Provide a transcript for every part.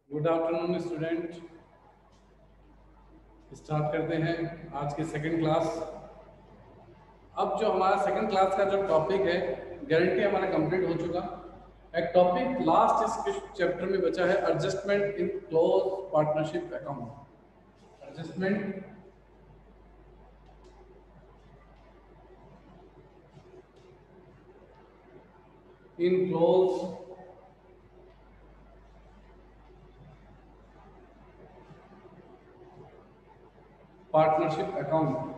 Good afternoon student. Start करते हैं आज की सेकंड क्लास। अब जो हमारा सेकंड क्लास का जो टॉपिक है, गारंटी हमारा कंप्लीट हो चुका। एक टॉपिक लास्ट इस चैप्टर में बचा है, adjustment in close partnership account. Adjustment in close partnership account.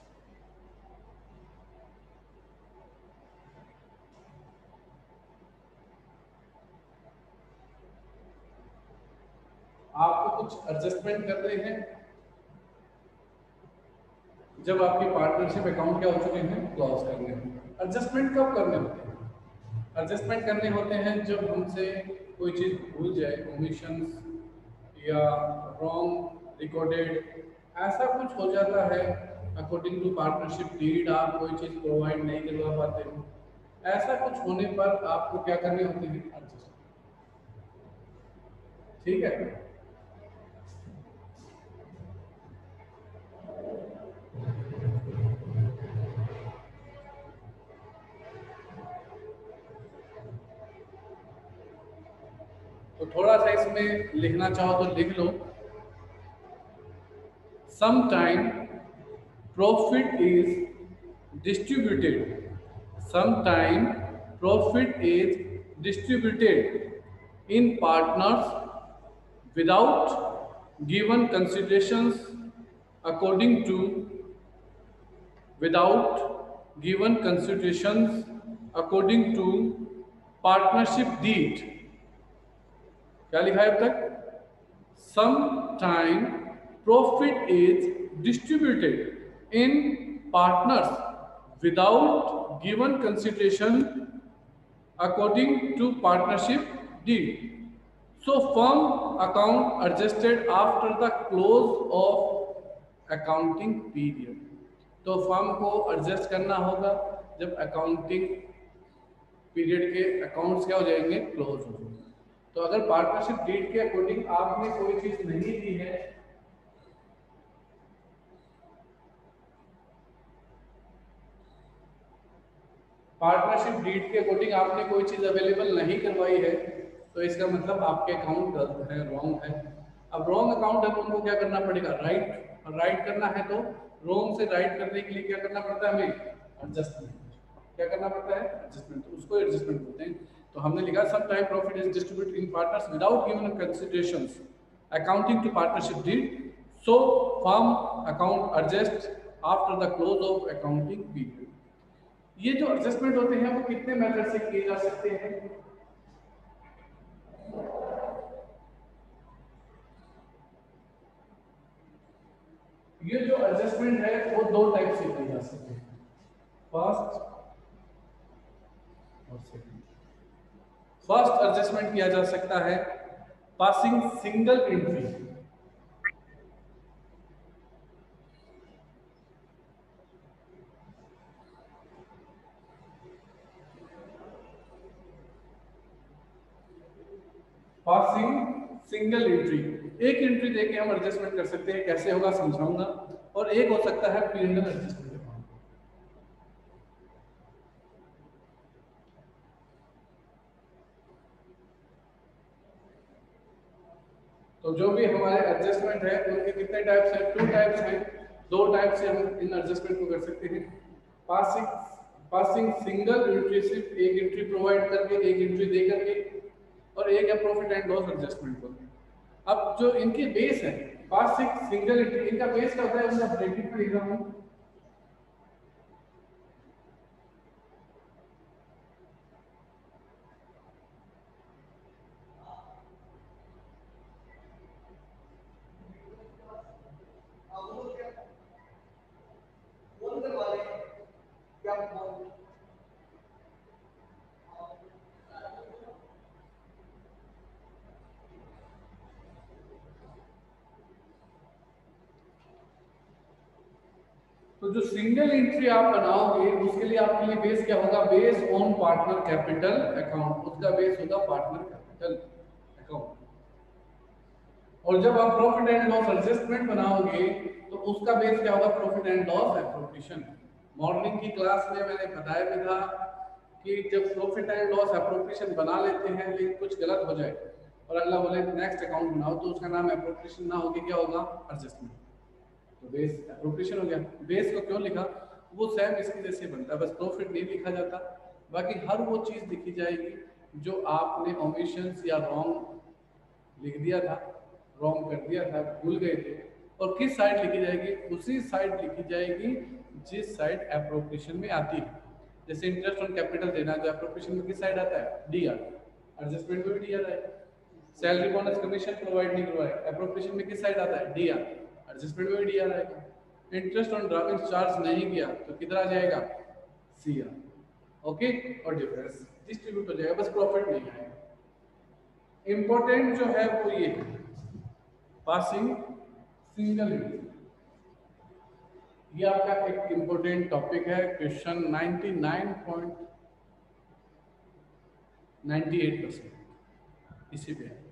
आपको कुछ एडजस्टमेंट करने हैं जब आपकी पार्टनरशिप अकाउंट क्या हो चुके हैं, क्लोज करने हैं। एडजस्टमेंट कब करने होते हैं? एडजस्टमेंट करने होते हैं जब हमसे कोई चीज़ भूल जाए, ओमिशंस या रॉन्ग रिकॉर्डेड, ऐसा कुछ हो जाता है। अकॉर्डिंग टू पार्टनरशिप डीड आप कोई चीज़ प्रोवाइड नहीं करवा पाते हो, ऐसा कुछ होने पर आपको क्या करने होते हैं? एडजस्ट। ठीक है। तो थोड़ा सा इसमें लिखना चाहो तो लिख लो। Sometime profit is distributed. Sometime profit is distributed in partners without given considerations according to without given considerations according to partnership deed। क्या लिखा है अब तक? Sometime profit is distributed in partners without given consideration according to partnership deed. So firm account adjusted after the close of accounting period। तो firm को adjust करना होगा जब अकाउंटिंग पीरियड के अकाउंट्स क्या हो जाएंगे, क्लोज हो जाएंगे। तो अगर पार्टनरशिप डीड के अकॉर्डिंग आपने कोई चीज नहीं दी है, पार्टनरशिप डीड के अकॉर्डिंग आपने कोई चीज अवेलेबल नहीं करवाई है, तो इसका मतलब आपके अकाउंट गलत है, रॉन्ग है। अब रॉन्ग अकाउंट है तो उनको क्या करना पड़ेगा? राइट करना है। तो रॉन्ग से राइट करने के लिए क्या करना पड़ता है हमें? एडजस्टमेंट। क्या करना पड़ता है? एडजस्टमेंट। तो उसको एडजस्टमेंट बोलते हैं। तो हमने लिखा some time profit is distributed in partners without given considerations accounting to partnership deed, so firm account adjust after the close of accounting period. ये जो एडजस्टमेंट होते हैं वो कितने मेथड से किए जा सकते हैं? ये जो एडजस्टमेंट है वो दो टाइप से किए जा सकते हैं, फर्स्ट और सेकंड। फर्स्ट एडजस्टमेंट किया जा सकता है passing single entry. Passing single entry, एक एंट्री देके हम एडजस्टमेंट कर सकते हैं। कैसे होगा समझाऊंगा। और एक हो सकता है पीरियड एडजस्टमेंट। तो जो भी हमारे एडजस्टमेंट है उनके कितने टाइप्स हैं? टू टाइप्स हैं। दो टाइप से हम इन एडजस्टमेंट को कर सकते हैं। पासिंग पासिंग सिंगल एंट्री, सिर्फ एक एंट्री प्रोवाइड करके, एक एंट्री दे करके, और एक है प्रॉफिट एंड लॉस एडजस्टमेंट को। अब जो इनके बेस है पासिंग सिंगल एंट्री, इनका बेस क्या होता है? मैं ब्रैकेट में लिख रहा हूं। तो जो सिंगल एंट्री आप बनाओगे उसके लिए आपके लिए बेस क्या होगा? Base on partner capital account. उसका बेस होगा पार्टनर कैपिटल अकाउंट। और जब आप प्रॉफिट एंड लॉस एडजस्टमेंट बनाओगे तो उसका बेस क्या होगा? Profit and loss appropriation. Morning की क्लास में मैंने बताया भी था कि जब प्रॉफिट एंड लॉस एप्रोप्रिएशन बना लेते हैं लेकिन कुछ गलत हो जाए और अगला बोले नेक्स्ट अकाउंट बनाओ तो उसका नाम एप्रोप्रिएशन ना होगी, क्या होगा? एडजस्टमेंट। तो बेस एप्रोप्रिएशन हो गया। बेस को क्यों लिखा? वो सेम इसकी जैसे बनता है, बस प्रॉफिट नहीं लिखा जाता, बाकी हर वो चीज लिखी जाएगी जो आपने ओमिशंस या रॉन्ग लिख दिया था, रॉन्ग कर दिया था, भूल गए थे, और किस साइड लिखी जाएगी? उसी साइड लिखी जाएगी जिस साइड एप्रोप्रिएशन में आती है। जैसे इंटरेस्ट ऑन कैपिटल देना तो एप्रोप्रिएशन में किस साइड आता है? D are. एडजस्टमेंट में भी डी आर आएगा। सैलरी बोनस कमीशन प्रोवाइड नहीं करवाए, एप्रोप्रिएशन में किस साइड आता है? D are. एडजस्टमेंट में भी डी आर आएगा। इंटरेस्ट ऑन ड्राइविंग चार्ज नहीं किया तो किधर आ जाएगा? C R. ओके, और डिफरेंस डिस्ट्रीब्यूट हो जाएगा, बस प्रॉफिट नहीं आएगा। इंपॉर्टेंट जो है वो ये है, पासिंग सिंगल एंट्री। ये आपका एक इंपॉर्टेंट टॉपिक है, क्वेश्चन 99.98% इसी पे है।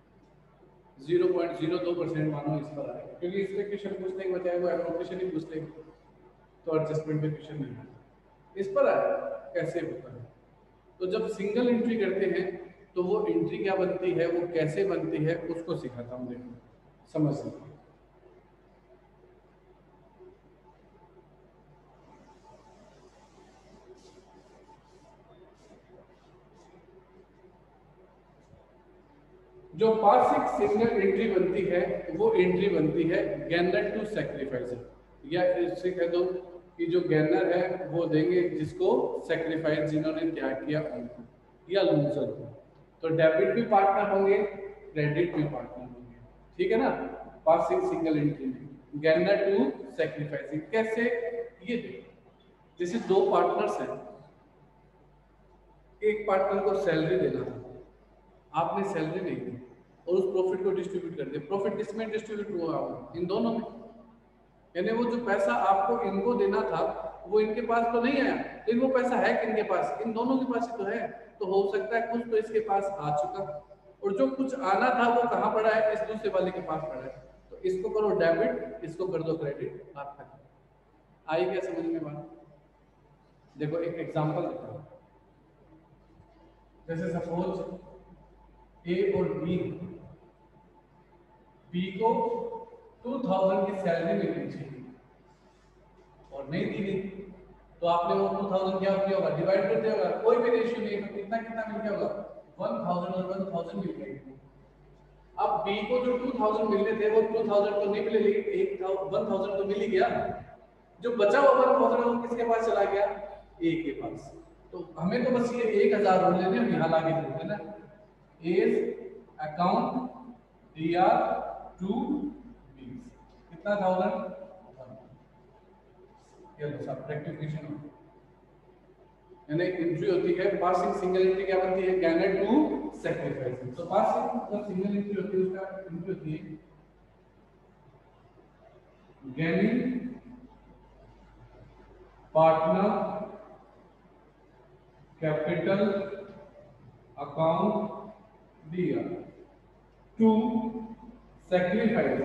0.02% मानो इस पर आए, क्योंकि इस पे क्वेश्चन पूछने के बजाय वो एप्रोप्रिएशन ही पूछ लेंगे तो एडजस्टमेंट पे क्वेश्चन नहीं है। इस पर आए कैसे होता है। तो जब सिंगल एंट्री करते हैं तो वो एंट्री क्या बनती है, वो कैसे बनती है, उसको सिखाता हूँ, देखो समझ सकते। जो पासिक सिंगल एंट्री बनती है वो एंट्री बनती है गैनर टू सेक्रीफाइस, या इससे कह दो कि जो गैनर है वो देंगे जिसको सेक्रीफाइस जिन्होंने क्या किया उनको, या लूजर को। तो डेबिट भी पार्टनर होंगे, क्रेडिट भी पार्टनर होंगे, ठीक है ना। पासिंग सिंगल एंट्री में गैनर टू सेक्रीफाइसिंग कैसे? ये देखो, जैसे दो पार्टनर्स हैं, एक पार्टनर को सैलरी देना था, आपने सैलरी नहीं दी और उस प्रॉफिट को डिस्ट्रीब्यूट कर दिया। प्रॉफिट किसमें डिस्ट्रीब्यूट हुआ होगा? इन दोनों में। यानी वो जो पैसा आपको इनको देना था वो इनके पास तो नहीं आया, लेकिन वो पैसा है किनके पास? इन दोनों के पास ही तो है। तो हो सकता है कुछ तो इसके पास आ चुका, और जो कुछ आना था वो कहाँ पड़ा है? इस दूसरे वाले के पास पड़ा है। तो इसको करो डेबिट, इसको कर दो क्रेडिट, आपका आई क्या समझ में बात? देखो एक एग्जांपल देता हूँ। जैसे सपोज ए और बी को 2000 की सैलरी मिलनी चाहिए और नहीं दी गई, तो आपने वो 2000 क्या किया होगा? डिवाइड कर दिया होगा। कोई भी रेशियो नहीं है तो कितना कितना मिल गया होगा? 1000 और 1000 मिल गए। अब बी को जो 2000 मिलने थे वो 2000 तो नहीं मिले, लेकिन 1000 तो मिल ही गया। जो बचा हुआ 1000 वो किसके पास चला गया? ए के पास। तो हमें तो बस ये 1000 और लेने हैं, यहाँ लाके दे देना as account D R to B, कितना 1000? ये लो सब रेक्टिफिकेशन हो गया। यानी एंट्री होती है पासिंग सिंगल एंट्री क्या बनती है? Gainer to sacrifice. तो पासिंग जो सिंगल एंट्री होती है उसका एंट्री होती है गैनिंग पार्टनर कैपिटल अकाउंट दिया टू सेक्रीफाइस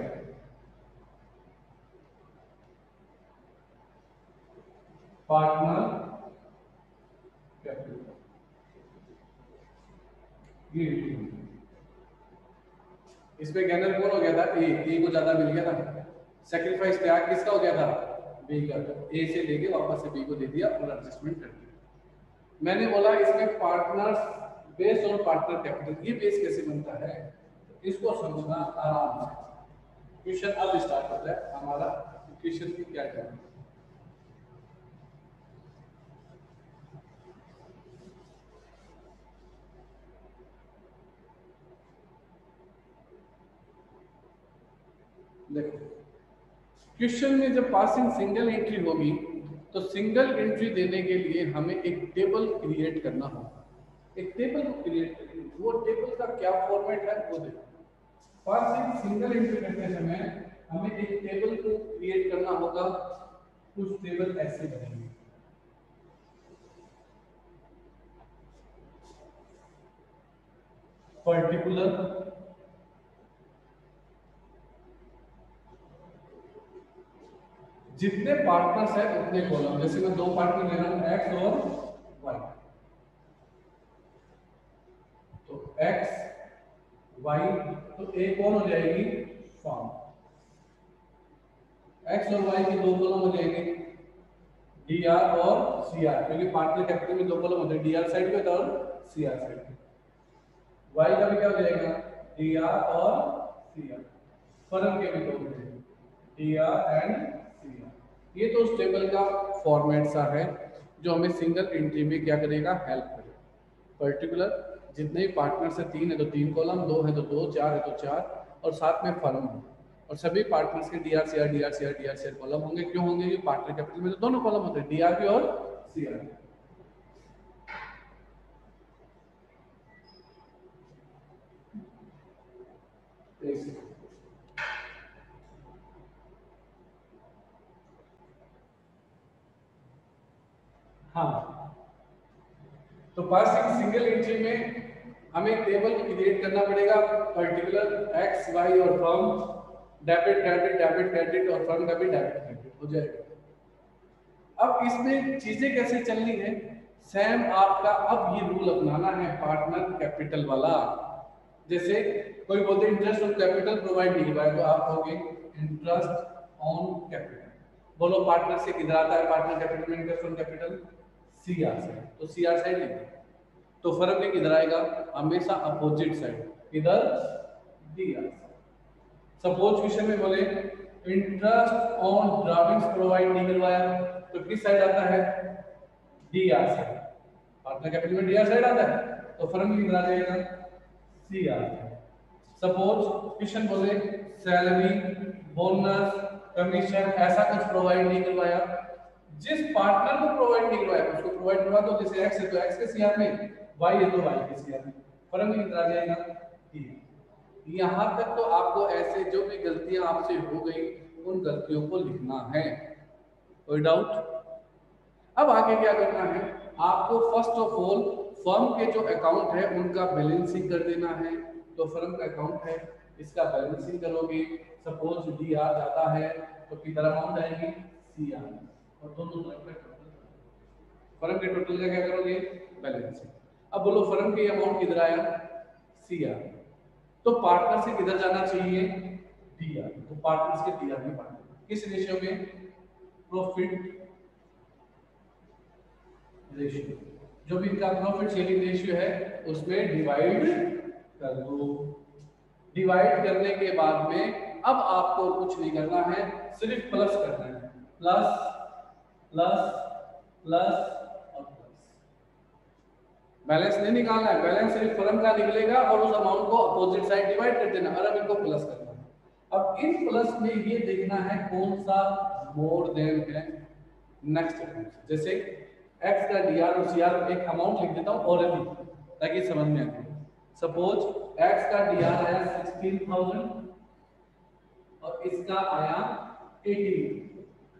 पार्टनर कैपिटल। ये इसमें गैनर कौन हो गया था? ए को ज्यादा मिल गया था, सेक्रीफाइस त्याग किसका हो गया था? बी का। ए से लेके वापस से बी को दे दिया और एडजस्टमेंट कर दिया। मैंने बोला इसमें पार्टनर्स बेस और पार्टनर कैपिटल, ये बेस कैसे बनता है इसको समझना आराम से। क्वेश्चन अब स्टार्ट होता है हमारा, क्वेश्चन की क्या करना। देखो क्वेश्चन में जब पासिंग सिंगल एंट्री होगी तो सिंगल एंट्री देने के लिए हमें एक टेबल क्रिएट करना होगा। एक टेबल को क्रिएट करेंगे, वो टेबल का क्या फॉर्मेट है वो देखो। पासिंग सिंगल एंट्री करते समय हमें एक टेबल को क्रिएट करना होगा। कुछ टेबल ऐसे बनेंगे, पर्टिकुलर जितने पार्टनर्स है उतने कॉलम। जैसे मैं दो पार्टनर ले रहा हूं एक्स और वाई, तो एक्स वाई, तो एक कौन हो जाएगी फॉर्म, एक्स और वाई की दो कॉलम हो जाएंगे डी आर और सी आर, क्योंकि पार्टनर कैपिटल में दो कॉलम होते हैं, डी आर साइड पे और सी आर साइड पे। वाई का भी क्या हो जाएगा डी आर और सी आर, फर्म के भी दो होते हैं D R and C R. ये तो उस टेबल का फॉर्मेट सा है जो हमें सिंगल एंट्री में क्या करेगा, हेल्प करेगा। पर्टिकुलर जितने ही पार्टनर्स है, तीन है तो तीन कॉलम, दो है तो दो, चार है तो चार, और साथ में फर्म है, और सभी पार्टनर्स के D R C R D R C R D R C R column होंगे। क्यों होंगे? ये पार्टनर कैपिटल में तो दोनों कॉलम होते हैं, डी आर भी और सी आर। हाँ, तो पासिंग सिंगल एंट्री में हमें एक टेबल क्रिएट करना पड़ेगा, पर्टिकुलर एक्स वाई और firm, debit credit debit credit, और फर्म का भी डेबिट क्रेडिट हो जाएगा। अब इसमें चीजें कैसे चलनी है, सेम आपका अब ये रूल अपनाना है पार्टनर कैपिटल वाला। जैसे कोई बोलते इंटरेस्ट ऑन कैपिटल प्रोवाइड नहीं हुआ है, तो आप कहोगे इंटरेस्ट ऑन कैपिटल। बोलो पार्टनर से किधर आता है पार्टनर कैपिटल में interest on capital, C R side, तो सी आर साइड लिखिए। तो फर्क में किधर आएगा, हमेशा अपोजिट साइड, किधर डी आर। सपोज क्वेश्चन में बोले इंटरेस्ट ऑन ड्राविंग्स प्रोवाइड नहीं करवाया, तो किस साइड आता है, D R side. Partner capital में डी आर साइड आता है, तो फर्म में किधर आ जाएगा, सी आर। सपोज क्वेश्चन बोले सैलरी बोनस कमीशन ऐसा कुछ प्रोवाइड नहीं करवाया, जिस पार्टनर को प्रोवाइड नहीं करवाया उसको प्रोवाइड करवा दो। जैसे एक्स है तो एक्स के सीआर में, वाई है तो वाई के सीआर में, फर्क में कितना आ जाएगा, डी। यहां तक तो आपको ऐसे जो भी गलतियां आपसे हो गई उन गलतियों को लिखना है, कोई डाउट? अब आगे क्या करना है आपको, फर्स्ट ऑफ ऑल फर्म के जो अकाउंट है उनका बैलेंसिंग कर देना है। तो फर्म का अकाउंट है, इसका बैलेंसिंग करोगे। सपोज डी आर जाता है तो कितना अमाउंट आएगी, सी आर, और दोनों तरफ का फर्म के टोटल का क्या करोगे, बैलेंसिंग। अब बोलो फर्म के अमाउंट किधर आया, सी आर, तो पार्टनर से किधर जाना चाहिए, डी आर, तो पार्टनर्स के डी आर में पार्टनर किस रेशियो में, प्रॉफिट रेशियो, जो भी इनका प्रॉफिट शेयरिंग रेशियो है उसमें डिवाइड कर दो। डिवाइड करने के बाद में अब आपको कुछ नहीं करना है, सिर्फ प्लस करना है, प्लस प्लस प्लस और प्लस। बैलेंस नहीं निकालना है, बैलेंस सिर्फ फर्म का निकलेगा और उस अमाउंट को अपोजिट साइड डिवाइड कर देना, और अब इनको प्लस करना है। अब इन प्लस में ये देखना है कौन सा मोर देन है नेक्स्ट अकाउंट। जैसे एक्स का डी आर और सी आर, एक अमाउंट लिख देता हूँ ऑलरेडी ताकि समझ में आए। सपोज एक्स का डी आर आया 16,000 और इसका आया 18,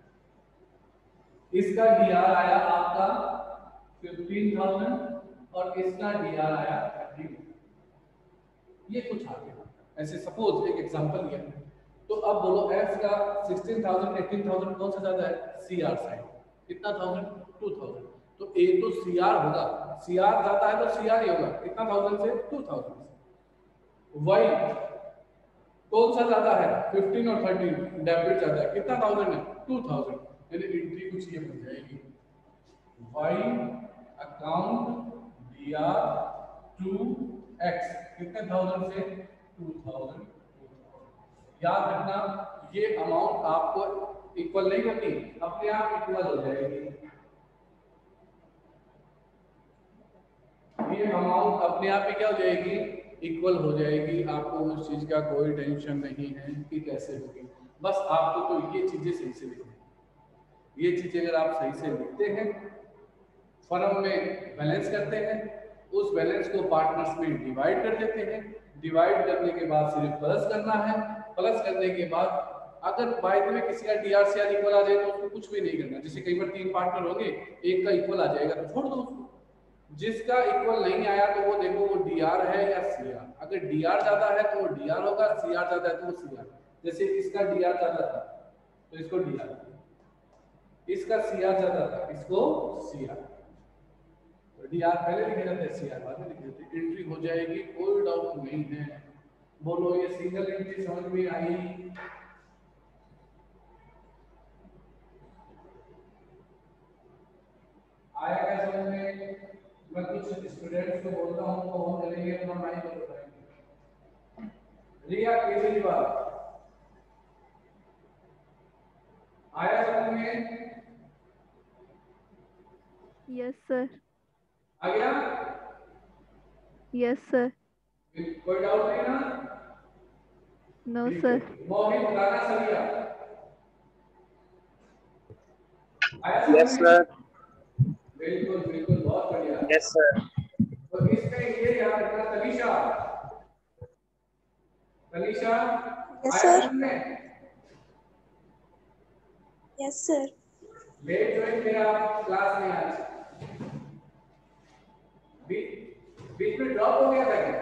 इसका डी आर आया आपका 15,000 और इसका डी आर आया 30। ये कुछ आ गया ऐसे, सपोज एक एग्जांपल लिया। तो अब बोलो एक्स का 16,000 18,000 कौन सा ज्यादा है, सी आर साइड, कितना थाउजेंड, 2,000, तो एक तो सी आर होगा, सी आर जाता है तो सी आर ही होगा, कितना 1000 से 2000 से। वाई कौन सा ज्यादा है, 15 और 13 डेबिट ज्यादा है, कितना 1000 है, 2000, यानी एंट्री कुछ ये बन जाएगी, Y account D R to X, कितने 1000 से 2000। याद रखना ये अमाउंट आपको इक्वल नहीं करनी, अपने आप इक्वल हो जाएगी। ये अमाउंट अपने आप ही क्या हो जाएगी, इक्वल हो जाएगी। आपको उस चीज का कोई टेंशन नहीं है कि कैसे होगी, बस आपको तो ये चीजें सही से लिखनी है। ये चीजें अगर आप सही से लिखते हैं, फर्म में बैलेंस करते हैं, उस बैलेंस को पार्टनर्स में डिवाइड कर देते हैं, डिवाइड करने के बाद सिर्फ प्लस करना है, प्लस करने के बाद अगर बाय द वे किसी का डीआरसीआर इक्वल आ जाए तो उसको कुछ भी नहीं करना। जैसे कई बार 3 पार्टनर होंगे, एक का इक्वल आ जाएगा तो छोड़ दो उसको, जिसका इक्वल नहीं आया तो वो देखो वो डीआर है या सीआर। अगर डीआर ज्यादा है तो वो डीआर होगा, सीआर ज्यादा है तो वो सीआर। जैसे इसका डीआर ज्यादा था तो इसको डीआर, इसका सीआर ज्यादा था, इसको सीआर, तो डीआर पहले लिखे जाते हैं, सीआर बाद में लिखे जाते हैं। एंट्री हो जाएगी, कोई डाउट नहीं है। बोलो ये सिंगल एंट्री समझ में आई? आया क्या समझ में? मैं कुछ स्टूडेंट्स को बोलता हूँ तो हम करेंगे अपना माइक को बताएंगे। रिया केजरीवाल आया समझ में? Yes sir. आ गया? Yes sir. कोई डाउट नहीं ना? नो ठीक है। सर। मोहित राणा सरिया आया यस समझ में? सर। बिल्कुल बिल्कुल, बहुत बढ़िया। Yes sir. तो इसमें ये याद रखना, तनीषा, तनीषा यस आया सर। समझ में? Yes sir. लेट ज्वाइन किया क्लास में आज, बीच में ड्रॉप हो गया था क्या?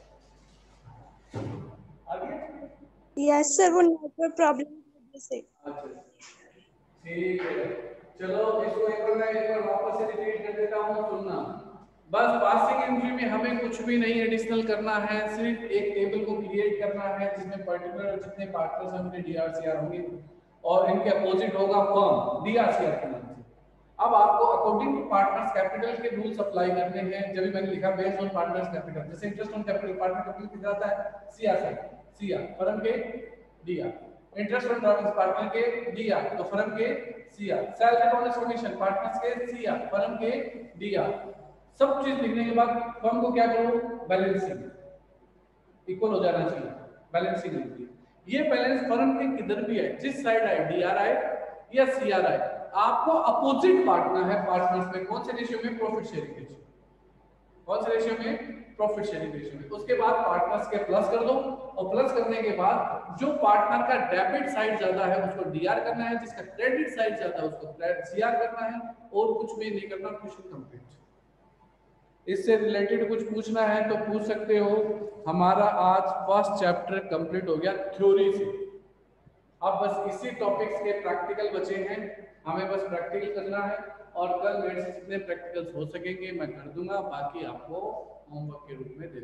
आ गया? यस सर, वो नेटवर्क प्रॉब्लम की वजह से। अच्छा ठीक है, चलो इसको एक बार मैं एक बार वापस से रिपीट कर देता हूँ, सुनना। बस पासिंग एंट्री में हमें कुछ भी नहीं एडिशनल करना है, सिर्फ एक टेबल को क्रिएट करना है जिसमें पर्टिकुलर जितने पार्टनर्स हैं उनके डीआरसीआर होंगे और इनके अपोजिट होगा फर्म डीआरसीआर के नाम से। अब आपको अकॉर्डिंग टू पार्टनर्स कैपिटल के रूल्स अप्लाई करने हैं। जब मैंने लिखा बेस्ड ऑन पार्टनर्स कैपिटल, जैसे interest on capital partner capital कितना आता है? सीआर फर्म के DR, interest on drawings partner के डीआर तो फर्म के CR, salary bonus commission partners के सीआर फर्म के डीआर। सब चीज लिखने के बाद फर्म को क्या करो? बैलेंसिंग, इक्वल हो जाना चाहिए, बैलेंसिंग लिखिए। ये बैलेंस फर्म के किधर भी है, जिस साइड आए, डीआर आए या सीआर आए, आपको अपोजिट बांटना है पार्टनर्स में। कौन से रेशियो में? Profit sharing ratio. कौन से रेशियो में? प्रॉफिट शेयरिंग रेशियो में। उसके बाद पार्टनर्स के प्लस कर दो और प्लस करने के बाद जो पार्टनर का डेबिट साइड ज्यादा है उसको डीआर करना है, जिसका क्रेडिट साइड ज्यादा है उसको सीआर करना है, और कुछ भी नहीं करना। Question complete. इससे रिलेटेड कुछ पूछना है तो पूछ सकते हो। हमारा आज फर्स्ट चैप्टर कंप्लीट हो गया थ्योरी से। अब बस इसी टॉपिक्स के प्रैक्टिकल बचे हैं, हमें बस प्रैक्टिकल करना है और कल मेरे से जितने प्रैक्टिकल्स हो सकेंगे मैं कर दूंगा, बाकी आपको होमवर्क के रूप में दे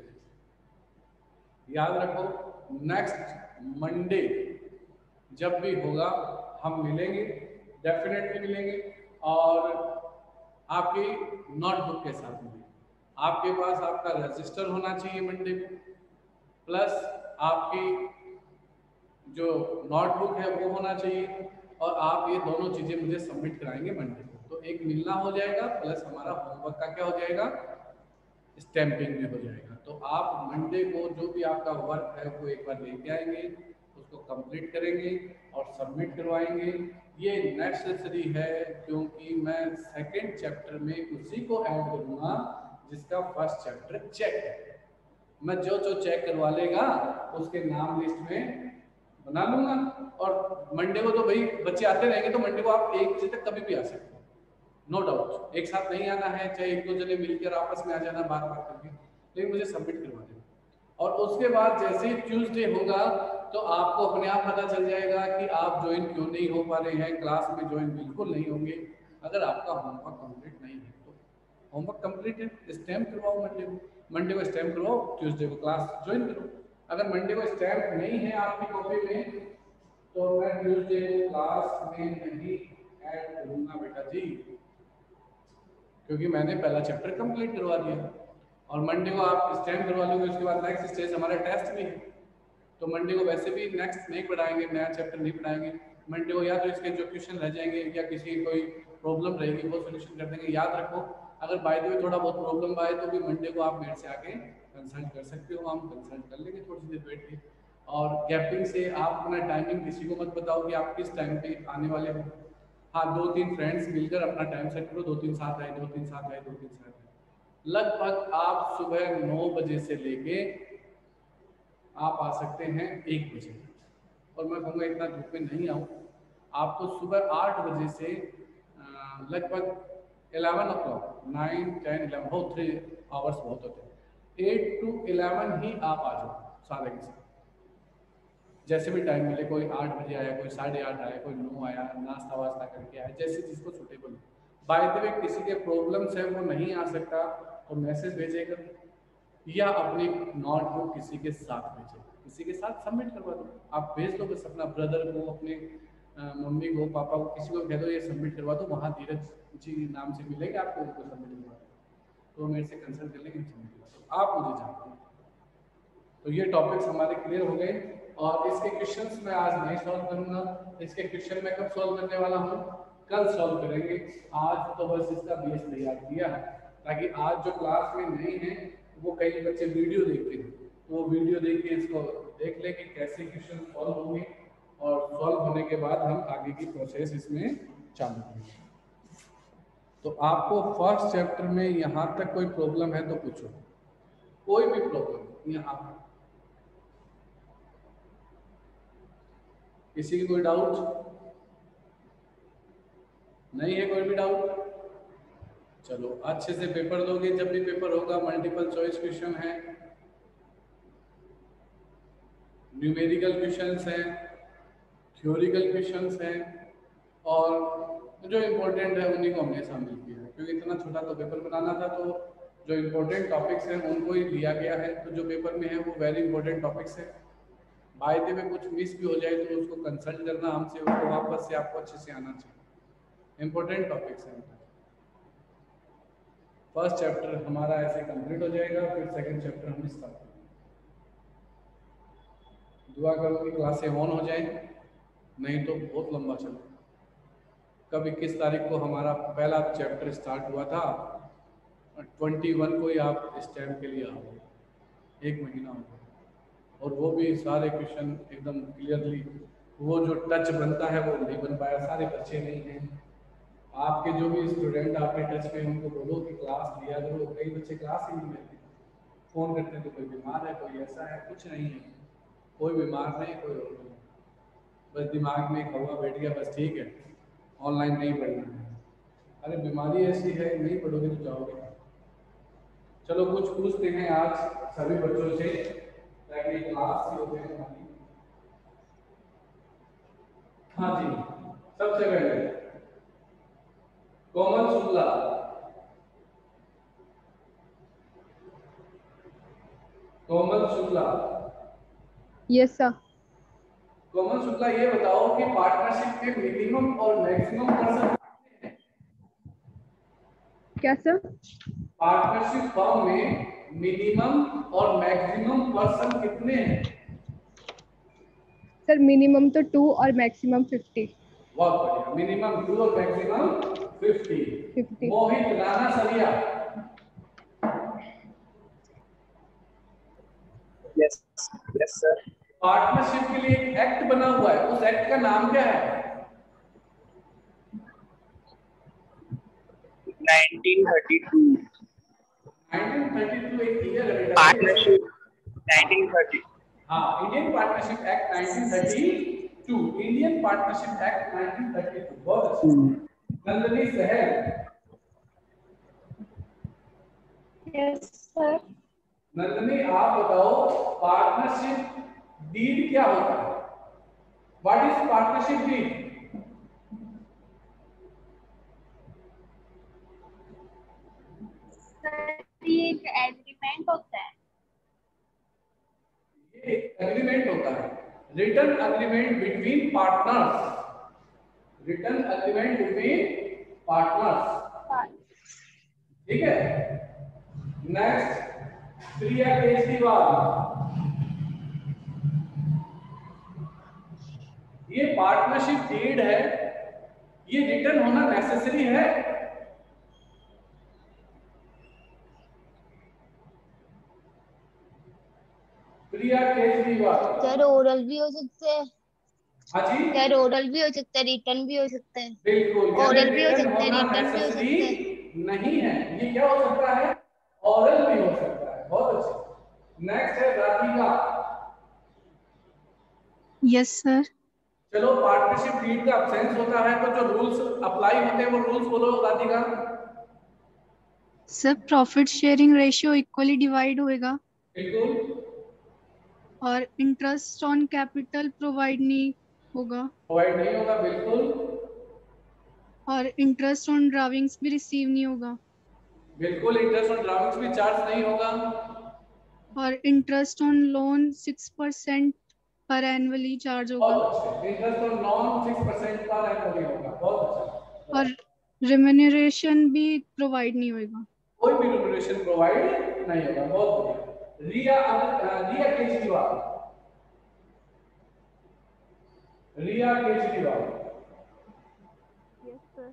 देंगे। याद रखो, नेक्स्ट मंडे जब भी होगा हम मिलेंगे, डेफिनेटली मिलेंगे, और आपकी नोटबुक के साथ मिलेंगे। आपके पास आपका रजिस्टर होना चाहिए मंडे को, प्लस आपकी जो नोटबुक है वो होना चाहिए, और आप ये दोनों चीजें मुझे सबमिट कराएंगे मंडे को। तो एक मिलना हो जाएगा, प्लस हमारा होमवर्क का क्या हो जाएगा? स्टैंपिंग में हो जाएगा। तो आप मंडे को जो भी आपका वर्क है वो एक बार लेके आएंगे, उसको कंप्लीट करेंगे और सबमिट करवाएंगे। ये नेसेसरी है क्योंकि मैं सेकंड चैप्टर में उसी को ऐड करूंगा जिसका फर्स्ट चैप्टर चेक है। मैं जो जो चेक करवा लेगा उसके नाम लिस्ट में बना लूंगा, और मंडे को तो भाई बच्चे आते रहेंगे, तो मंडे को आप 1 बजे तक कभी भी आ सकते हो, नो डाउट। एक साथ नहीं आना है, चाहे 1-2 जने मिलकर आपस में आ जाना बात बात करके, लेकिन मुझे सबमिट करवा देना। और उसके बाद जैसे ही ट्यूसडे होगा तो आपको अपने आप पता चल जाएगा कि आप ज्वाइन क्यों नहीं हो पा रहे हैं, क्लास में ज्वाइन बिल्कुल नहीं होंगे अगर आपका होमवर्क कंप्लीट नहीं है। तो होमवर्क कंप्लीट है, स्टैम्प करवाओ मंडे को, मंडे को स्टैम्प करवाओ, ट्यूसडे को क्लास ज्वाइन करो। अगर मंडे को स्टैम्प नहीं है आपकी कॉपी में तो मैं ट्यूसडे को क्लास में नहीं ऐड करूंगा बेटा जी, क्योंकि मैंने पहला चैप्टर कंप्लीट करवा दिया। और मंडे को आप स्टैम्प करवा लोगे, उसके बाद नेक्स्ट स्टेज हमारा टेस्ट भी है, तो मंडे को वैसे भी नेक्स्ट नहीं पढ़ाएंगे, नया चैप्टर नहीं पढ़ाएंगे। मंडे को या तो इसके जो क्वेश्चन रह जाएंगे या किसी कोई प्रॉब्लम रहेगी वो सोल्यूशन कर देंगे। याद रखो, अगर बाय द वे थोड़ा बहुत प्रॉब्लम आए तो भी मंडे को आप मेरे से आके कंसल्ट कर सकते हो, हम कंसल्ट कर लेंगे थोड़ी देर बैठ के। और गैपिंग से आप अपना टाइमिंग किसी को मत बताओ कि आप किस टाइम पे आने वाले हो। हाँ, 2-3 फ्रेंड्स मिलकर अपना टाइम सेट करो, 2-3 साथ आए, 2-3 साथ आए, 2-3 साथ आए। लगभग आप सुबह 9 बजे से लेके आप आ सकते हैं 1 बजे, और मैं कहूँगा इतना धूप में नहीं आऊँ। आपको सुबह 8 बजे से लगभग 11 o'clock, 9, 10, 11 हो 3 आवर्स बहुत होते हैं, 8 to 11 ही आप आ जाओ सारे के साथ। जैसे भी टाइम मिले, कोई 8 बजे आया, कोई 8:30 आया, कोई 9 आया, नाश्ता वास्ता करके आया, जैसे जिसको सुटेबल। बाय द वे किसी के प्रॉब्लम्स है वो नहीं आ सकता तो मैसेज भेजेगा या अपनी नोटबुक किसी के साथ भेजेगा, किसी के साथ सबमिट करवा दो। आप भेज दो बस अपना ब्रदर को, अपने मम्मी को, पापा को, किसी को कह दो ये सबमिट करवा दो, वहाँ धीरज जी नाम से मिलेगा आपको, उनको सबमिट करवा दो, तो मेरे से कंसल्ट कर लेंगे, सबमिट करवा दो, आप मुझे जानते हैं। तो ये टॉपिक्स हमारे क्लियर हो गए और इसके क्वेश्चंस मैं आज नहीं सॉल्व करूंगा। इसके क्वेश्चन मैं कब सॉल्व करने वाला हूँ? कल सॉल्व करेंगे। आज तो बस इसका बेस तैयार किया है ताकि आज जो क्लास में नहीं है वो कई बच्चे वीडियो देखते हैं तो वो वीडियो देख के इसको देख ले कि कैसे क्वेश्चन सॉल्व होंगे और सॉल्व होने के बाद हम आगे की प्रोसेस इसमें चालू करेंगे। तो आपको फर्स्ट चैप्टर में यहाँ तक कोई प्रॉब्लम है तो पूछो, कोई भी प्रॉब्लम यहाँ पर, किसी की कोई डाउट नहीं है? कोई भी डाउट? चलो अच्छे से पेपर दोगे, जब भी पेपर होगा मल्टीपल चॉइस क्वेश्चन है, न्यूमेरिकल क्वेश्चंस हैं, थ्योरिकल क्वेश्चंस हैं और जो इम्पोर्टेंट है उन्हीं को हमने शामिल किया है क्योंकि इतना छोटा तो पेपर बनाना था, तो जो इम्पोर्टेंट टॉपिक्स हैं उनको ही लिया गया है। तो जो पेपर में है वो वेरी इंपॉर्टेंट टॉपिक्स है। बाय द वे कुछ मिस भी हो जाए तो उसको कंसल्ट करना हमसे, उसको वापस से आपको अच्छे से आना चाहिए। इंपॉर्टेंट टॉपिक्स हैं। फर्स्ट चैप्टर हमारा ऐसे कंप्लीट हो जाएगा, फिर सेकंड चैप्टर हम स्टार्ट करेंगे। दुआ करो कि क्लासें ऑन हो जाएं, नहीं तो बहुत लंबा चलेगा। कब 21 तारीख को हमारा पहला चैप्टर स्टार्ट हुआ था, 21 को ही आप इस टाइम के लिए आओगे, 1 महीना हो गया और वो भी सारे क्वेश्चन एकदम क्लियरली, वो जो टच बनता है वो नहीं बन पाया, सारे बच्चे नहीं हैं। आपके जो भी स्टूडेंट आपके टच में उनको बोलो कि क्लास लिया करो, कई बच्चे क्लास ही नहीं लेते, फ़ोन करते हैं तो कोई बीमार है, कोई ऐसा है, कुछ नहीं है, कोई बीमार नहीं, कोई और नहीं, बस दिमाग में एक हवा बैठ गया, बस ठीक है ऑनलाइन नहीं पढ़ना है। अरे बीमारी ऐसी है, नहीं पढ़ोगे तो जाओगे। चलो कुछ पूछते हैं आज सभी बच्चों से ताकि क्लास ही होते हैं हमारी। हाँ जी, सबसे पहले कोमल शुक्ला, कोमल शुक्ला। Yes sir. कोमल शुक्ला ये बताओ कि पार्टनरशिप में मिनिमम और मैक्सिमम पर्सन, क्या सर? पार्टनरशिप फर्म में मिनिमम और मैक्सिमम पर्सन कितने हैं? सर मिनिमम तो 2 और मैक्सिमम 50। बहुत बढ़िया, मिनिमम 2 और मैक्सिमम 50। मोहित राणा सरिया। Yes yes sir. पार्टनरशिप के लिए एक एक्ट बना हुआ है, उस एक्ट का नाम क्या है? 1932 एक ईयर है बेटा। पार्टनरशिप 1930। हाँ, Indian partnership act 1932, Indian partnership act 1932। बहुत अच्छा। नंदनी सहल। Yes sir. नंदनी आप बताओ पार्टनरशिप डीड क्या होता है? What is partnership deed? ये एक एग्रीमेंट होता है। ये एग्रीमेंट होता है, written agreement between partners, written agreement between partners. ठीक है। नेक्स्ट प्रिया केजरीवाल। ये पार्टनरशिप डीड है, ये रिटर्न होना नेसेसरी है? प्रिया केजरीवाल। सर ओरल भी हो सकते हैं। हाँ जी सर ओरल भी हो सकता है, रिटर्न भी हो सकता है। बिल्कुल, ओरल भी हो रिटर्न सकता है, होना रिटर्न भी हो नेसेसरी सकता है। नहीं है। ये क्या हो सकता है? ओरल भी हो सकता है। बहुत अच्छा। नेक्स्ट है राधिका। Yes sir. चलो पार्टनरशिप डीड का अब्सेंस होता है तो जो रूल्स अप्लाई होते हैं वो रूल्स बोलो Radhika. Sir profit sharing ratio equally divide होएगा बिल्कुल। और इंटरेस्ट ऑन कैपिटल प्रोवाइड नहीं होगा, प्रोवाइड नहीं होगा, बिल्कुल और इंटरेस्ट ऑन ड्राविंग्स भी रिसीव नहीं होगा, बिल्कुल। इंटरेस्ट ऑन ड्राफ्ट्स भी चार्ज नहीं होगा, और इंटरेस्ट ऑन लोन 6% पर एनुअली चार्ज होगा, बहुत अच्छे। इंटरेस्ट ऑन लोन 6% पर एनुअली होगा, बहुत अच्छा। और रिम्यूनरेशन भी प्रोवाइड नहीं होगा। कोई भी रिम्यूनरेशन प्रोवाइड नहीं होगा, बहुत बढ़िया। Riya Kejriwal, Riya Kejriwal, yes sir.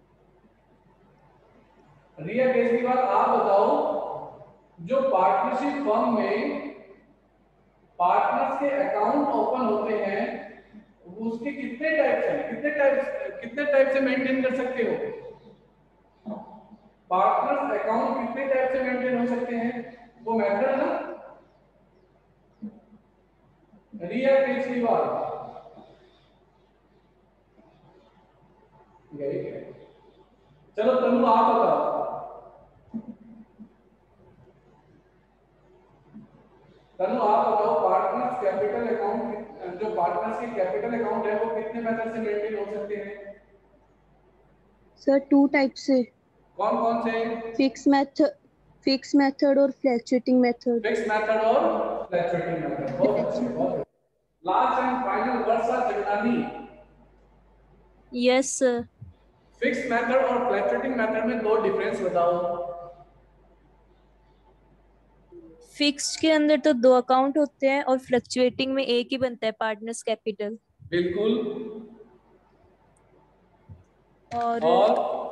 रिया केजरीवाल, आप बताओ जो पार्टनरशिप फर्म में पार्टनर्स के अकाउंट ओपन होते हैं उसके कितने टाइप्स हैं, कितने टाइप से मेंटेन कर सकते हो? पार्टनर्स अकाउंट कितने टाइप से मेंटेन हो सकते हैं, वो मेथड है ना। रिया केजरीवाल, यही है। चलो तनु आप बताओ, तनु आप बताओ पार्टनर्स कैपिटल अकाउंट, जो पार्टनर्स की कैपिटल अकाउंट है वो कितने मेथड से मेंटेन हो सकते हैं? सर 2 टाइप से। कौन कौन से? फिक्स मेथड और फ्लैक्चुएटिंग मेथड। फिक्स मेथड और फ्लैक्चुएटिंग मेथड, बहुत अच्छे, बहुत अच्छे। Last and final, Varsha Jagnani. Yes sir. Fix method और फ्लैक्चुएटिंग मेथड में दो डिफरेंस बताओ। फिक्स्ड के अंदर तो 2 अकाउंट होते हैं और फ्लक्चुएटिंग में एक ही बनता है, पार्टनर्स कैपिटल। बिल्कुल। और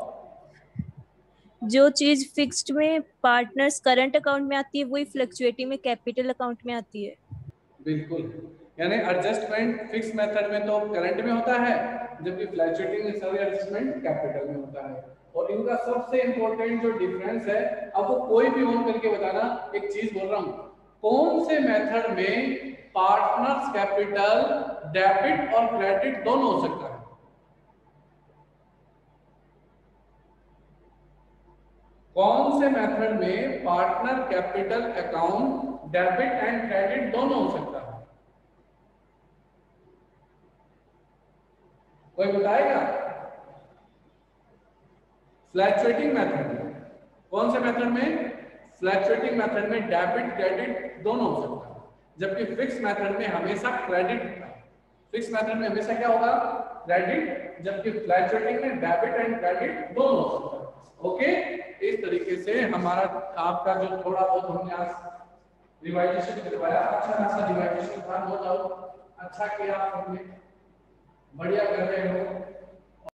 जो चीज फिक्स्ड में पार्टनर्स करंट अकाउंट में आती है वही फ्लक्चुएटिंग में कैपिटल अकाउंट में आती है। बिल्कुल, यानी एडजस्टमेंट फिक्स मेथड में तो करंट में होता है, जबकि फ्लक्चुएटिंग में सारी एडजस्टमेंट कैपिटल में होता है। और इनका सबसे इंपॉर्टेंट जो डिफरेंस है, अब वो कोई भी ऑन करके बताना। एक चीज बोल रहा हूँ, कौन से मेथड में पार्टनर्स कैपिटल डेबिट और क्रेडिट दोनों हो सकता है? कौन से मेथड में partner capital account debit and credit दोनों हो सकता है? कोई बताएगा? फ्लक्चुएटिंग मेथड में, कौन से मेथड में? फ्लक्चुएटिंग मेथड में डेबिट क्रेडिट दोनों हो सकता है, जबकि फिक्स मेथड में हमेशा क्रेडिट होता है। फिक्स मेथड में हमेशा क्या होगा? क्रेडिट, जबकि फ्लक्चुएटिंग में डेबिट एंड क्रेडिट दोनों हो सकता है। ओके, इस तरीके से हमारा आपका जो थोड़ा बहुत हमने आज रिवाइजेशन करवाया, अच्छा खासा रिवाइजेशन था, नो डाउट अच्छा किया आपने, बढ़िया कर रहे हो।